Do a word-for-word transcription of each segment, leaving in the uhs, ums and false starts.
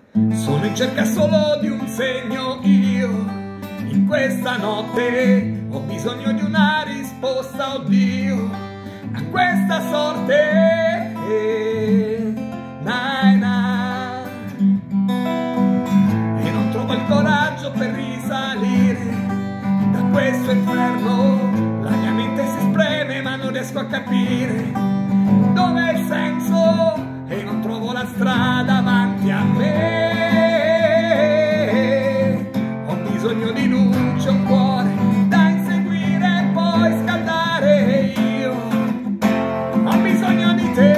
Sono in cerca solo di un segno io, in questa notte ho bisogno di una risposta, oh Dio, a questa sorte. Na, na. E non trovo il coraggio per risalire da questo inferno, la mia mente si spreme ma non riesco a capire dov'è il senso e non trovo la strada avanti a me. Ho bisogno di luce, un cuore da inseguire e poi scaldare io. Ho bisogno di te.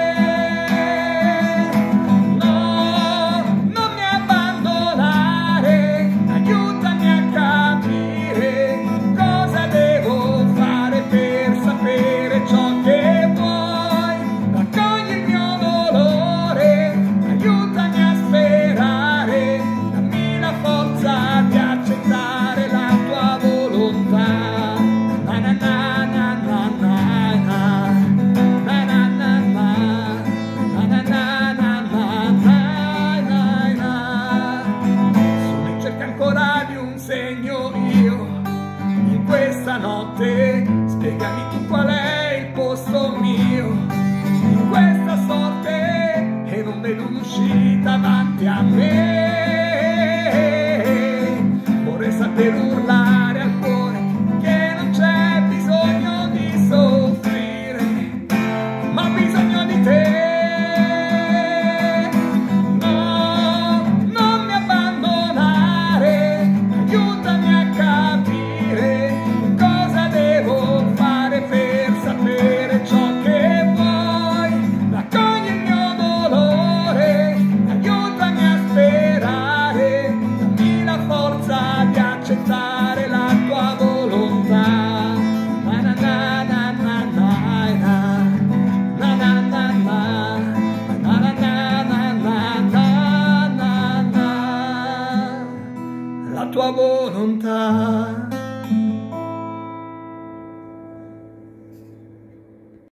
No, non mi abbandonare, aiutami a capire cosa devo fare per sapere ciò che vuoi. Raccogli il mio dolore, aiutami a sperare, dammi la forza di accettare la tua volontà. Na na na na na na na. Na na na na. Na na na na na na na na. Sono in cerca ancora di un segno io, in questa notte. Spiegami tu qual è il posto mio in questa sorte, e non vedo un'uscita davanti a me. Vorrei saper urlare al cuore che non c'è bisogno di soffrire, ma ho bisogno di te. No, non mi abbandonare, aiutami a capire cosa devo fare per sapere ciò che vuoi. Raccogli il mio dolore, aiutami a sperare, dammi la forza di accettare la tua volontà. Na na na na na na na. Na na na na. Na na na na na na na na. La tua volontà.